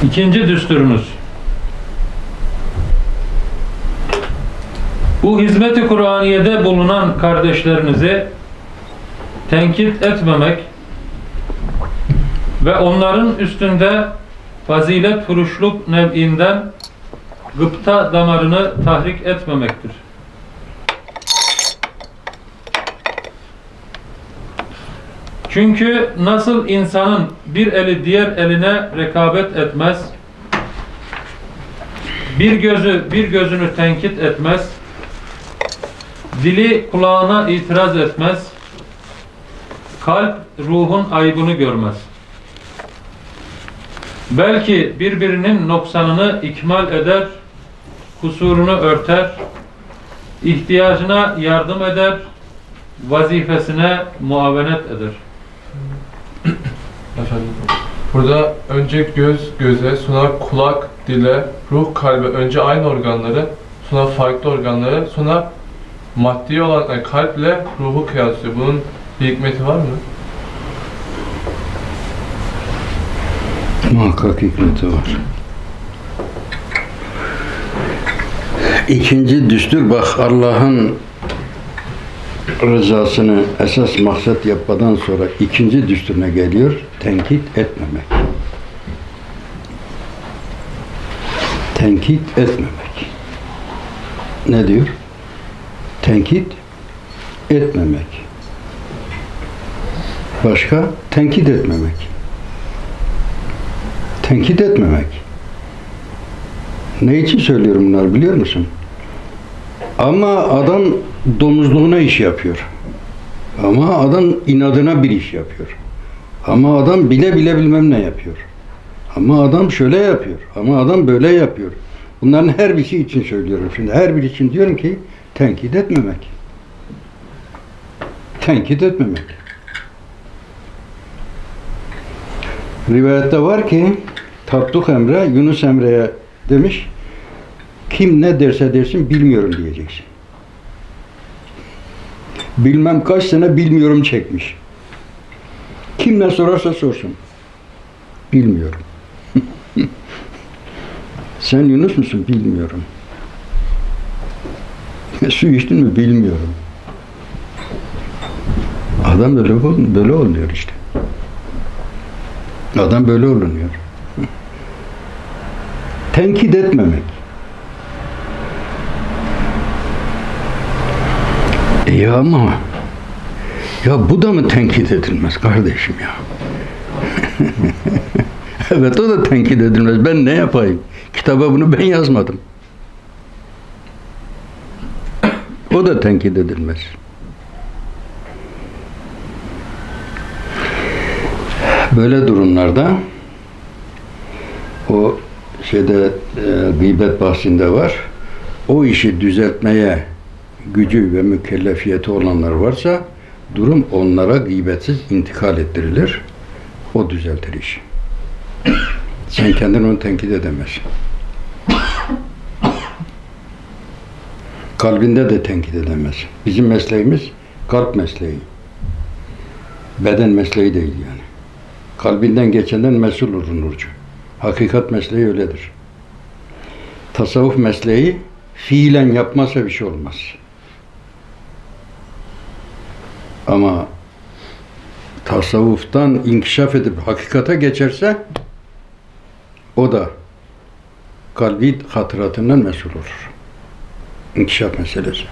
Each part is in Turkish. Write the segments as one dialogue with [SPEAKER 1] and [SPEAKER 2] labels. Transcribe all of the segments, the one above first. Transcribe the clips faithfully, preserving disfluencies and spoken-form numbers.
[SPEAKER 1] İkinci düsturumuz. Bu hizmet-i Kur'aniye'de bulunan kardeşlerinizi tenkit etmemek ve onların üstünde fazilet furuşluk nev'inden gıpta damarını tahrik etmemektir. Çünkü nasıl insanın bir eli diğer eline rekabet etmez, bir gözü bir gözünü tenkit etmez, dili kulağına itiraz etmez, kalp ruhun aybını görmez. Belki birbirinin noksanını ikmal eder, kusurunu örter, ihtiyacına yardım eder, vazifesine muavenet eder.
[SPEAKER 2] Efendim, burada önce göz göze, sonra kulak dile, ruh kalbe, önce aynı organları, sonra farklı organları, sonra maddi olan yani kalple ruhu kıyaslıyor. Bunun bir hikmeti var mı?
[SPEAKER 3] Muhakkak hikmeti var. İkinci düstur, bak, Allah'ın rızasını esas maksat yapmadan sonra ikinci düsturuna geliyor, tenkit etmemek. Tenkit etmemek. Ne diyor? Tenkit etmemek. Başka? Tenkit etmemek. Tenkit etmemek. Ne için söylüyorum bunları biliyor musun? Ama adam domuzluğuna iş yapıyor. Ama adam inadına bir iş yapıyor. Ama adam bile bile bilmem ne yapıyor. Ama adam şöyle yapıyor. Ama adam böyle yapıyor. Bunların her birisi için söylüyorum şimdi. Her biri için diyorum ki tenkit etmemek. Tenkit etmemek. Rivayette var ki Tattuk Emre Yunus Emre'ye demiş, kim ne derse dersin bilmiyorum diyeceksin. Bilmem kaç sene bilmiyorum çekmiş. Kim ne sorarsa sorsun. Bilmiyorum. Sen Yunus musun? Bilmiyorum. Su içtin mi? Bilmiyorum. Adam böyle, böyle oluyor işte. Adam böyle olunuyor. Tenkit etmemek. E ama ya bu da mı tenkit edilmez kardeşim ya? Evet, o da tenkit edilmez. Ben ne yapayım? Kitaba bunu ben yazmadım. O da tenkit edilmez. Böyle durumlarda o şeyde e, gıybet bahsinde var. O işi düzeltmeye gücü ve mükellefiyeti olanlar varsa durum onlara gıybetsiz intikal ettirilir. O düzeltir işi. Sen kendin onu tenkit edemezsin. Kalbinde de tenkit edemezsin. Bizim mesleğimiz kalp mesleği. Beden mesleği değil yani. Kalbinden geçenden mesul olur nurcu. Hakikat mesleği öyledir. Tasavvuf mesleği fiilen yapmazsa bir şey olmaz. Ama tasavvuftan inkişaf edip hakikate geçerse o da kalbi hatıratından mesul olur. İnkişaf meselesi.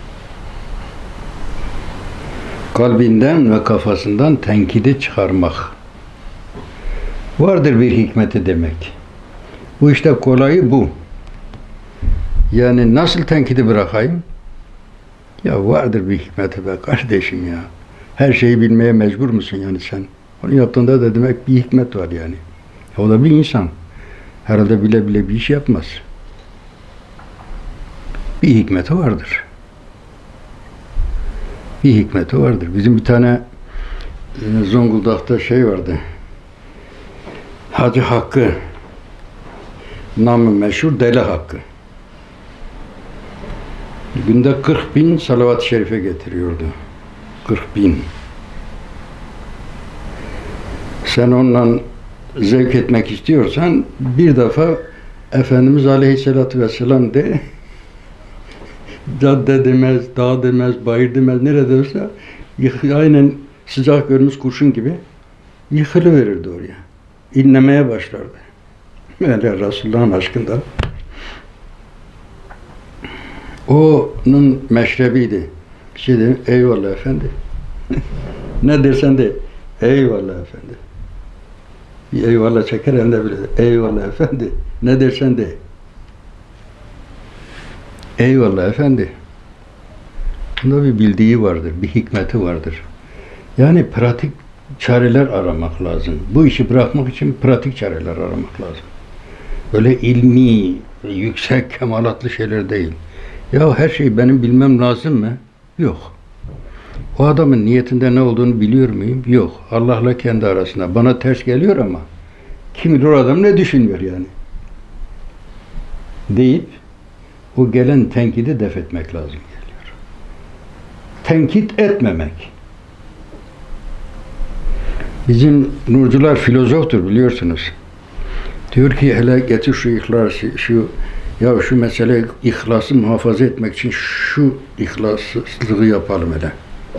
[SPEAKER 3] Kalbinden ve kafasından tenkidi çıkarmak. Vardır bir hikmeti demek. Bu işte kolayı bu. Yani nasıl tenkidi bırakayım? Ya vardır bir hikmeti be kardeşim ya. Her şeyi bilmeye mecbur musun yani sen? Onu yaptığında da demek bir hikmet var yani. O da bir insan. Herhalde bile bile bir iş yapmaz. Bir hikmeti vardır. Bir hikmeti vardır. Bizim bir tane e, Zonguldak'ta şey vardı. Hacı Hakkı, namı meşhur Deli Hakkı. Günde kırk bin salavat-ı şerife getiriyordu. kırk bin. Sen onunla zevk etmek istiyorsan bir defa Efendimiz Aleyhisselatü Vesselam de, cadde demez, dağ demez, bayır demez, nerede olsa aynen sıcak görmüş kurşun gibi yıkılıverirdi oraya. İnlemeye başlardı. Öyle Resulullah'ın aşkından. Onun meşrebiydi. Bir şey dedim, eyvallah efendi. Ne dersen de, eyvallah efendi. Bir eyvallah çeker elinde bile. Eyvallah efendi. Ne dersen de. Eyvallah efendi. Bunda bir bildiği vardır, bir hikmeti vardır. Yani pratik çareler aramak lazım. Bu işi bırakmak için pratik çareler aramak lazım. Böyle ilmi, yüksek, kemalatlı şeyler değil. Ya her şeyi benim bilmem lazım mı? Yok. O adamın niyetinde ne olduğunu biliyor muyum? Yok. Allah'la kendi arasında. Bana ters geliyor ama kim bilir o adam ne düşünüyor yani? Deyip o gelen tenkidi def etmek lazım geliyor. Tenkit etmemek. Bizim nurcular filozoftur biliyorsunuz. Diyor ki hele getir şu ihlası, şu ya şu mesele ihlası muhafaza etmek için şu ihlassızlığı yapalım hele.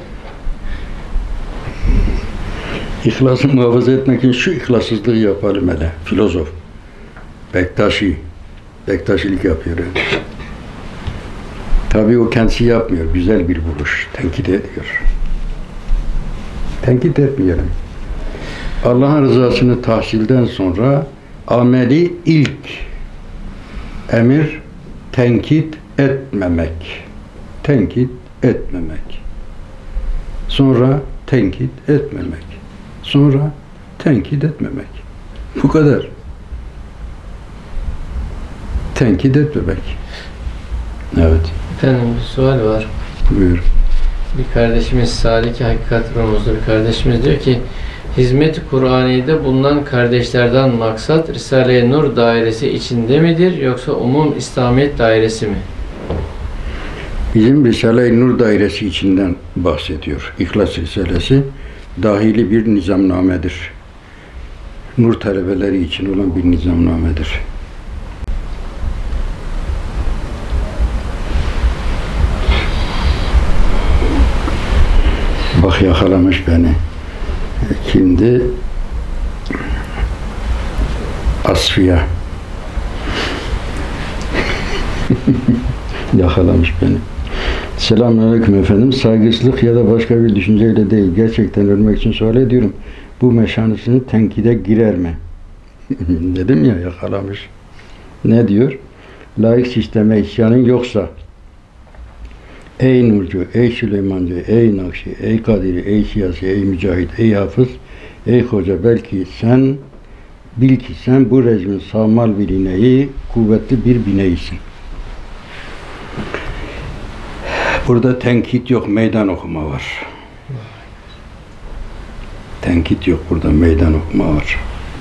[SPEAKER 3] İhlası muhafaza etmek için şu ihlassızlığı yapalım hele. Filozof. Bektaşi. Bektaşilik yapıyor. Yani. Tabii o kendisi yapmıyor. Güzel bir buluş. Tenkit ediyor. Tenkit etmeyelim. Allah'ın rızasını tahsilden sonra ameli ilk emir tenkit etmemek. Tenkit etmemek. Sonra tenkit etmemek. Sonra tenkit etmemek. Bu kadar. Tenkit etmemek. Evet.
[SPEAKER 4] Efendim bir sual var.
[SPEAKER 3] Buyur.
[SPEAKER 4] Bir kardeşimiz Salih Hakikat Rumuzlu bir kardeşimiz diyor ki hizmet-i Kur'ani'de bulunan kardeşlerden maksat Risale-i Nur dairesi içinde midir yoksa umum İslamiyet dairesi mi?
[SPEAKER 3] Bizim Risale-i Nur dairesi içinden bahsediyor. İhlas Risalesi dahili bir nizamnamedir. Nur talebeleri için olan bir nizamnamedir. Bak yakalamış beni. Kimdi? Asfiya. Yakalamış beni. Selamünaleyküm efendim. Saygısızlık ya da başka bir düşünceyle değil. Gerçekten ölmek için sual ediyorum. Bu meşanesini tenkide girer mi? Dedim ya yakalamış. Ne diyor? Laik sisteme isyanın yoksa ey Nurcu, ey Süleymancı, ey Nakşi, ey Kadiri, ey Siyasi, ey Mücahit, ey Hafız, ey Hoca belki sen bil ki sen bu rejmin sağmal bir ineği, kuvvetli bir bineysin. Burada tenkit yok, meydan okuma var. Tenkit yok, burada meydan okuma var.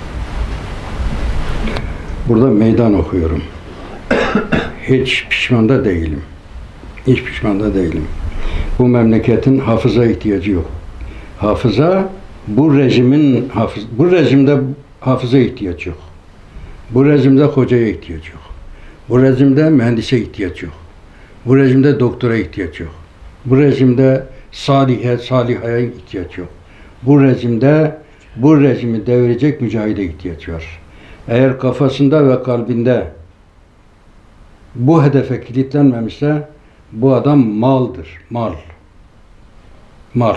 [SPEAKER 3] Burada meydan okuyorum. Hiç pişman da değilim. Hiç pişman da değilim. Bu memleketin hafıza ihtiyacı yok. Hafıza, bu rejimin hafız, bu rejimde hafıza ihtiyaç yok. Bu rejimde hocaya ihtiyaç yok. Bu rejimde mühendise ihtiyaç yok. Bu rejimde doktora ihtiyaç yok. Bu rejimde salihe, salihaya ihtiyaç yok. Bu rejimde bu rejimi devirecek mücahide ihtiyaç var. Eğer kafasında ve kalbinde bu hedefe kilitlenmemişse bu adam maldır. Mal. Mal.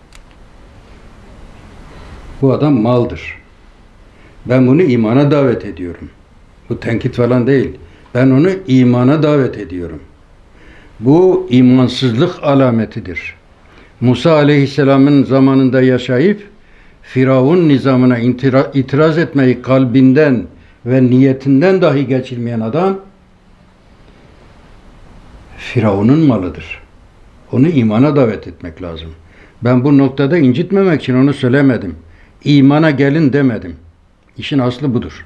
[SPEAKER 3] Bu adam maldır. Ben bunu imana davet ediyorum. Bu tenkit falan değil. Ben onu imana davet ediyorum. Bu imansızlık alametidir. Musa Aleyhisselam'ın zamanında yaşayıp Firavun nizamına itiraz etmeyi kalbinden ve niyetinden dahi geçirmeyen adam Firavun'un malıdır. Onu imana davet etmek lazım. Ben bu noktada incitmemek için onu söylemedim. İmana gelin demedim. İşin aslı budur.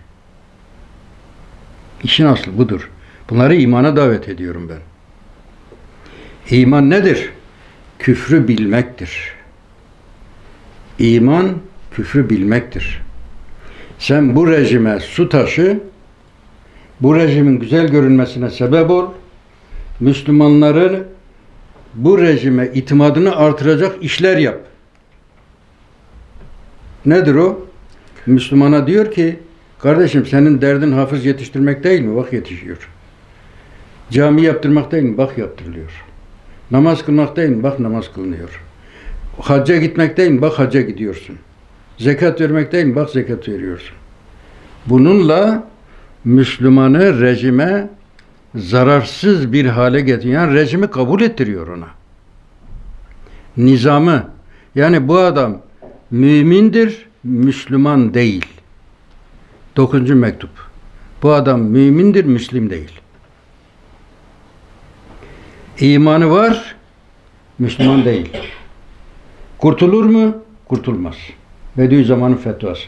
[SPEAKER 3] İşin aslı budur. Bunları imana davet ediyorum ben. İman nedir? Küfrü bilmektir. İman küfrü bilmektir. Sen bu rejime su taşı, bu rejimin güzel görünmesine sebep ol, Müslümanların bu rejime itimadını artıracak işler yap. Nedir o? Müslümana diyor ki, kardeşim senin derdin hafız yetiştirmek değil mi? Bak yetişiyor. Cami yaptırmak değil mi? Bak yaptırılıyor. Namaz kılmak değil mi? Bak namaz kılınıyor. Hacca gitmek değil mi? Bak hacca gidiyorsun. Zekat vermek değil mi? Bak zekat veriyorsun. Bununla Müslümanı rejime zararsız bir hale getiriyor. Yani rejimi kabul ettiriyor ona. Nizamı. Yani bu adam mümindir, Müslüman değil. Dokuzuncu mektup. Bu adam mümindir, Müslim değil. İmanı var, Müslüman değil. Kurtulur mu? Kurtulmaz. Bediüzzaman'ın fetvası.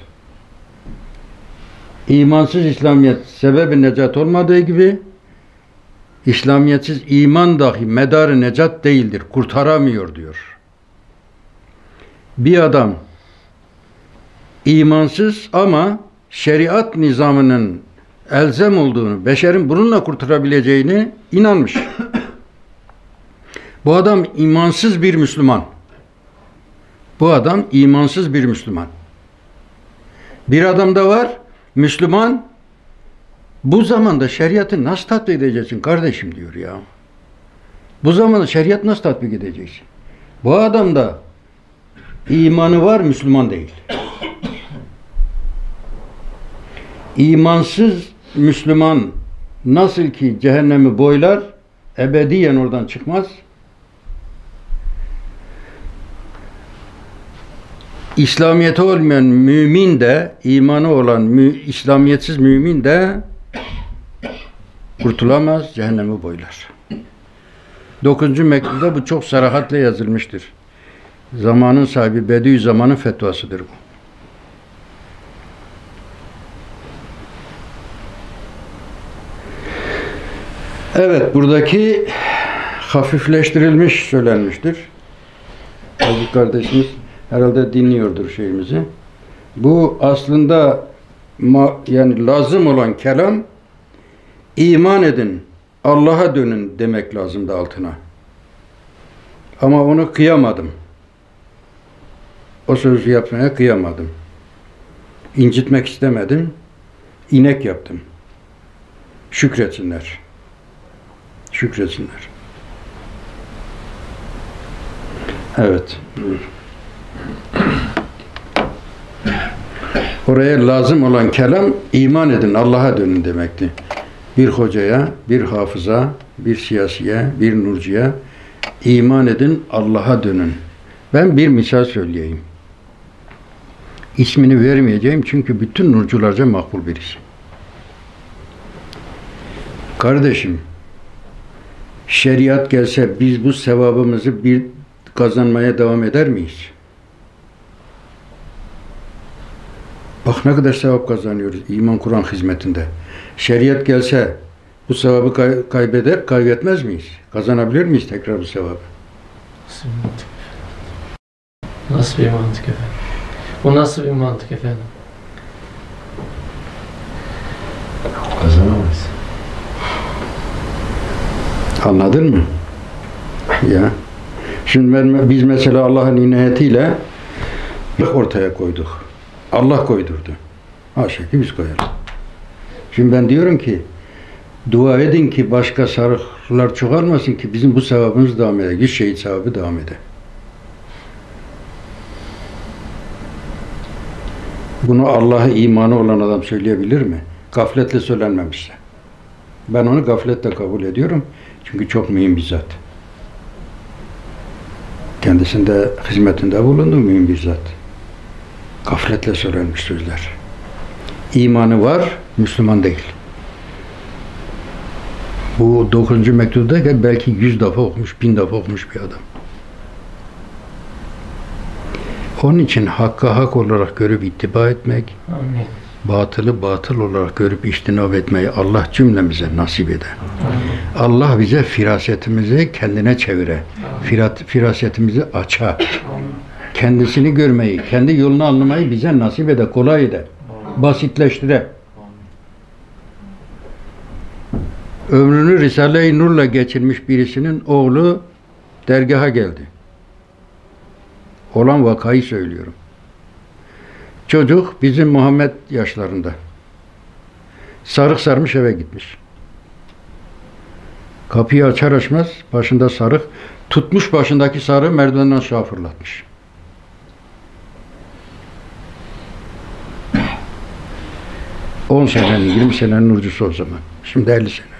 [SPEAKER 3] İmansız İslamiyet sebebi necat olmadığı gibi İslamiyetsiz iman dahi medarı necat değildir. Kurtaramıyor diyor. Bir adam imansız ama şeriat nizamının elzem olduğunu, beşerin bununla kurtarabileceğini inanmış. Bu adam imansız bir Müslüman. Bu adam imansız bir Müslüman. Bir adam da var, Müslüman, bu zamanda şeriatı nasıl tatbik edeceksin kardeşim diyor ya. Bu zamanda şeriat nasıl tatbik edeceksin? Bu adam da imanı var, Müslüman değil. İmansız Müslüman nasıl ki cehennemi boylar, ebediyen oradan çıkmaz. İslamiyeti olmayan mümin de, imanı olan mü, İslamiyetsiz mümin de kurtulamaz, cehennemi boylar. Dokuzuncu mektupta bu çok sarahatle yazılmıştır. Zamanın sahibi Bediüzzaman'ın fetvasıdır bu. Evet, buradaki hafifleştirilmiş söylenmiştir. Aziz kardeşimiz herhalde dinliyordur şeyimizi. Bu aslında ma, yani lazım olan kelam iman edin, Allah'a dönün demek lazımdı altına. Ama onu kıyamadım. O sözü yapmaya kıyamadım. İncitmek istemedim. İnek yaptım. Şükretsinler. Şükretsinler. Evet. Oraya lazım olan kelam iman edin, Allah'a dönün demekti. Bir hocaya, bir hafıza, bir siyasiye, bir nurcuya iman edin, Allah'a dönün. Ben bir misal söyleyeyim. İsmini vermeyeceğim çünkü bütün nurcularca makbul bir isim. Kardeşim, şeriat gelse biz bu sevabımızı bir kazanmaya devam eder miyiz? Bak ne kadar sevap kazanıyoruz iman Kur'an hizmetinde. Şeriat gelse bu sevabı kay kaybeder, kaybetmez miyiz? Kazanabilir miyiz tekrar bu sevabı?
[SPEAKER 4] Nasıl bir mantık? Nasıl bir mantık efendim? Bu nasıl bir mantık efendim?
[SPEAKER 5] Kazanamayız.
[SPEAKER 3] Anladın mı? Ya. Şimdi ben, biz mesela Allah'ın inayetiyle ortaya koyduk. Allah koydurdu. Haşa ki biz koyalım. Şimdi ben diyorum ki dua edin ki başka sarıklar çoğalmasın ki bizim bu sevabımız devam eder. Yüz şehit sevabı devam eder. Bunu Allah'a imanı olan adam söyleyebilir mi? Gafletle söylenmemişse. Ben onu gafletle kabul ediyorum. Çünkü çok mühim bir zat. Kendisinde hizmetinde bulundu mühim bir zat. Gafletle söylenmiş sözler. İmanı var, Müslüman değil. Bu dokuzuncu mektupta belki yüz defa okumuş, bin defa okumuş bir adam. Onun için hakka hak olarak görüp ittiba etmek,
[SPEAKER 4] Amin.
[SPEAKER 3] batılı batıl olarak görüp içtinab etmeyi Allah cümlemize nasip eder. Amin. Allah bize firasetimizi kendine çevire, firat, firasetimizi aça, kendisini görmeyi, kendi yolunu anlamayı bize nasip eder, kolay eder. basitleştire. Ömrünü Risale-i Nur'la geçirmiş birisinin oğlu dergaha geldi. Olan vakayı söylüyorum. Çocuk bizim Muhammed yaşlarında. Sarık sarmış eve gitmiş. Kapıyı açar açmaz başında sarık, tutmuş başındaki sarığı merdivenden aşağı fırlatmış. on senenin, yirmi senenin nurcusu o zaman. Şimdi elli sene.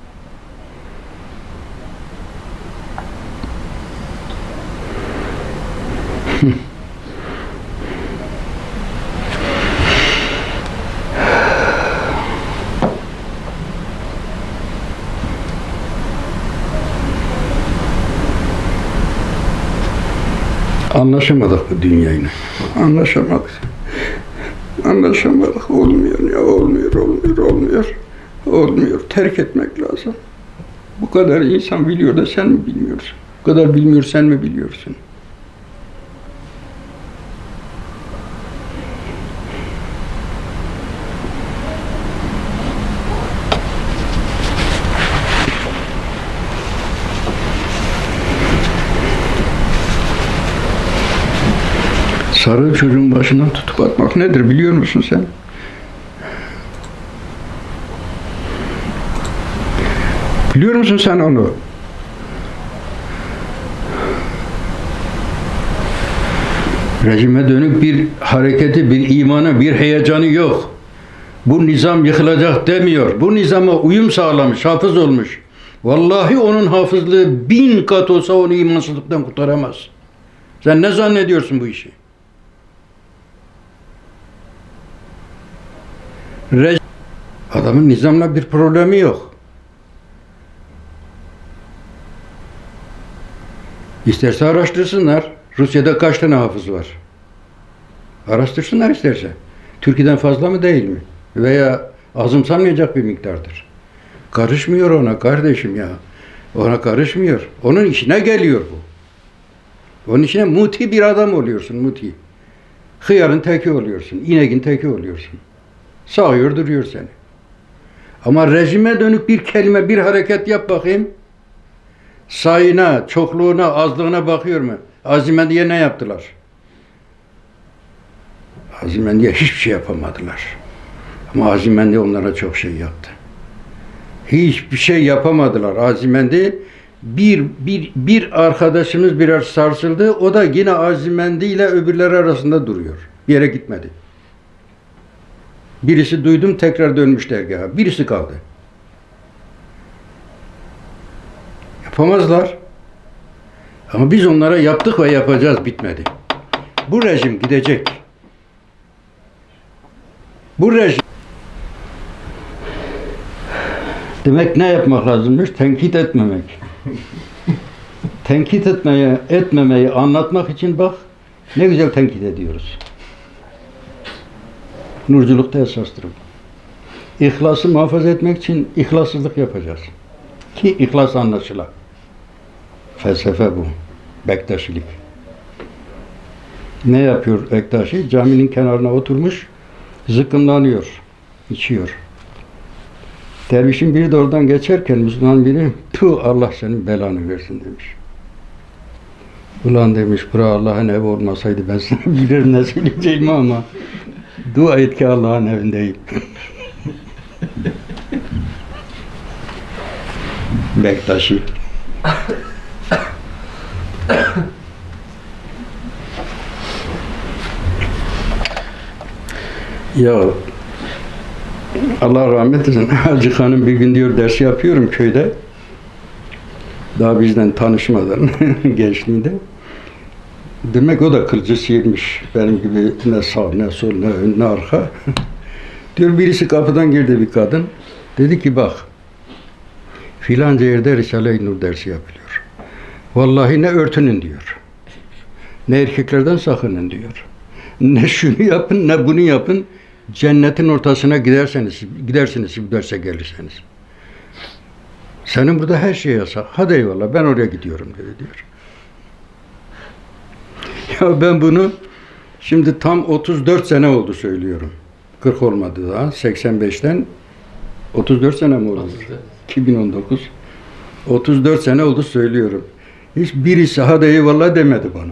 [SPEAKER 3] Anlaşamadık bu dünyayla. Anlaşamadık. Anlaşamadık. Olmuyor ya. Olmuyor, olmuyor, olmuyor. Olmuyor. Terk etmek lazım. Bu kadar insan biliyor da sen mi bilmiyorsun? Bu kadar bilmiyor, sen mi biliyorsun? Sarı çocuğun başından tutup atmak nedir biliyor musun sen? Biliyor musun sen onu? Rejime dönük bir hareketi, bir imanı, bir heyecanı yok. Bu nizam yıkılacak demiyor. Bu nizama uyum sağlamış, hafız olmuş. Vallahi onun hafızlığı bin kat olsa onu imansızlıktan kurtaramaz. Sen ne zannediyorsun bu işi? Rejim, adamın nizamla bir problemi yok. İsterse araştırsınlar. Rusya'da kaç tane hafız var? Araştırsınlar isterse. Türkiye'den fazla mı değil mi? Veya azımsanmayacak bir miktardır. Karışmıyor ona kardeşim ya. Ona karışmıyor. Onun işine geliyor bu. Onun işine muti bir adam oluyorsun, muti. Hıyarın teki oluyorsun, ineğin teki oluyorsun. Sağıyor duruyor seni. Ama rejime dönük bir kelime, bir hareket yap bakayım. Sayına, çokluğuna, azlığına bakıyor mu? Azimendi'ye ne yaptılar? Azimendi'ye hiçbir şey yapamadılar. Ama Azimendi onlara çok şey yaptı. Hiçbir şey yapamadılar. Azimendi bir, bir, bir arkadaşımız birer sarsıldı. O da yine Azimendi ile öbürleri arasında duruyor. Bir yere gitmedi. Birisi duydum tekrar dönmüş dergaha. Birisi kaldı. Yapamazlar. Ama biz onlara yaptık ve yapacağız, bitmedi. Bu rejim gidecek. Bu rejim demek ne yapmak lazımmış? Tenkit etmemek. Tenkit etmeye, etmemeyi anlatmak için bak ne güzel tenkit ediyoruz. Nurculukta esastır bu. İhlası muhafaza etmek için ihlassızlık yapacağız. Ki ihlas anlaşıla. Felsefe bu. Bektaşilik. Ne yapıyor Bektaşi? Caminin kenarına oturmuş, zıkkımlanıyor, içiyor. Dervişin biri de oradan geçerken Müslüman biri, "Puh, Allah senin belanı versin" demiş. Ulan demiş, bura Allah'ın evi olmasaydı ben sana bilirim ne söyleyeceğimi ama dua et ki Allah'ın evindeyim. Bektaşi. Ya Allah rahmet eylesin. Hacı Hanım bir gün diyor ders yapıyorum köyde. Daha bizden tanışmadan gençliğinde. Demek o da kılıcısıymış. Benim gibi ne sağ ne sol ne ön ne arka. Diyor birisi kapıdan girdi bir kadın. Dedi ki bak filanca yerde Risale-i Nur dersi yapılıyor. Vallahi ne örtünün diyor. Ne erkeklerden sakının diyor. Ne şunu yapın ne bunu yapın. Cennetin ortasına giderseniz, gidersiniz bu derse gelirseniz. Senin burada her şey yasak. Hadi eyvallah ben oraya gidiyorum dedi diyor. Ya ben bunu şimdi tam otuz dört sene oldu söylüyorum. kırk olmadı daha. seksen beşten otuz dört sene mi oldu? iki bin on dokuz. otuz dört sene oldu söylüyorum. Hiç birisi hadi eyvallah demedi bana.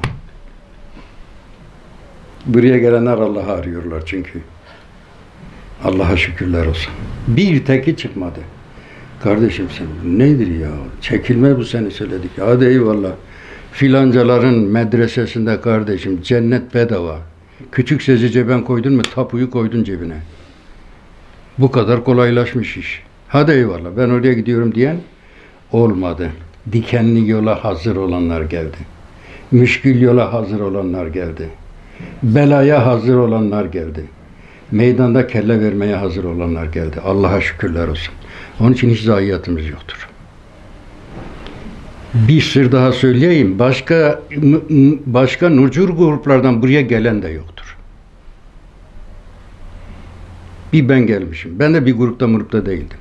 [SPEAKER 3] Buraya gelenler Allah'ı arıyorlar çünkü. Allah'a şükürler olsun. Bir teki çıkmadı. Kardeşim sen nedir ya? Çekilme bu sene söyledik. Hadi eyvallah. Filancaların medresesinde kardeşim cennet bedava. Küçük sesi ceben koydun mu tapuyu koydun cebine. Bu kadar kolaylaşmış iş. Hadi eyvallah ben oraya gidiyorum diyen olmadı. Dikenli yola hazır olanlar geldi. Müşkül yola hazır olanlar geldi. Belaya hazır olanlar geldi. Meydanda kelle vermeye hazır olanlar geldi. Allah'a şükürler olsun. Onun için hiç zayiatımız yoktur. Bir sır daha söyleyeyim. Başka başka nurcur gruplardan buraya gelen de yoktur. Bir ben gelmişim. Ben de bir grupta grupta değildim.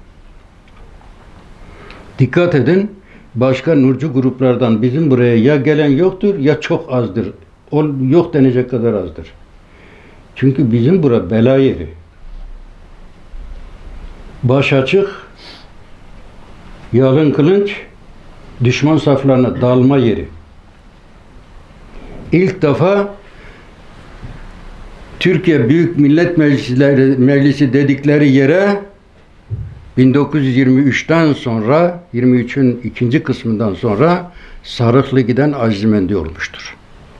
[SPEAKER 3] Dikkat edin. Başka nurcu gruplardan bizim buraya ya gelen yoktur ya çok azdır. O yok denecek kadar azdır. Çünkü bizim bura bela yeri. Baş açık, yalın kılınç, düşman saflarına dalma yeri. İlk defa Türkiye Büyük Millet Meclisleri, Meclisi dedikleri yere bin dokuz yüz yirmi üçten sonra, yirmi üçün ikinci kısmından sonra Sarıklı giden Azizemendi olmuştur.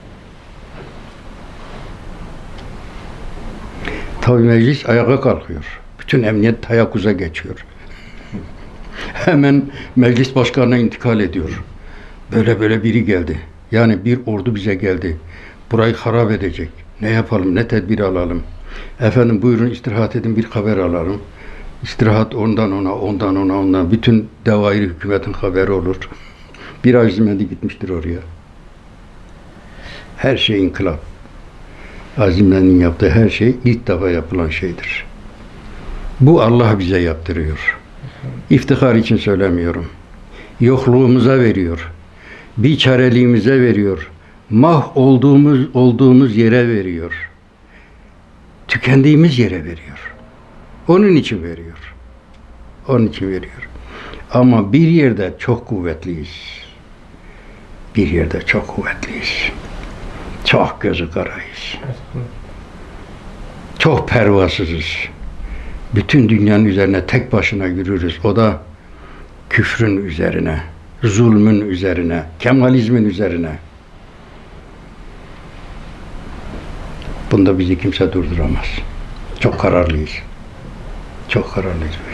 [SPEAKER 3] Tabi meclis ayağa kalkıyor. Bütün emniyet tayakkuza geçiyor. Hemen meclis başkanına intikal ediyor. Böyle böyle biri geldi. Yani bir ordu bize geldi. Burayı harap edecek. Ne yapalım, ne tedbir alalım? Efendim buyurun istirahat edin, bir haber alalım. İstirahat ondan ona, ondan ona, ondan. Bütün devairi hükümetin haberi olur. Bir Azizemendi gitmiştir oraya. Her şey inkılap. Azizemendi'nin yaptığı her şey ilk defa yapılan şeydir. Bu Allah bize yaptırıyor. İftihar için söylemiyorum. Yokluğumuza veriyor. Biçareliğimize veriyor. Mah olduğumuz olduğumuz yere veriyor. Tükendiğimiz yere veriyor. Onun için veriyor. Onun için veriyor. Ama bir yerde çok kuvvetliyiz. Bir yerde çok kuvvetliyiz. Çok gözü karayız. Çok pervasızız. Bütün dünyanın üzerine tek başına yürürüz. O da küfrün üzerine, zulmün üzerine, kemalizmin üzerine. Bunda bizi kimse durduramaz. Çok kararlıyız. Çok kararlıyız.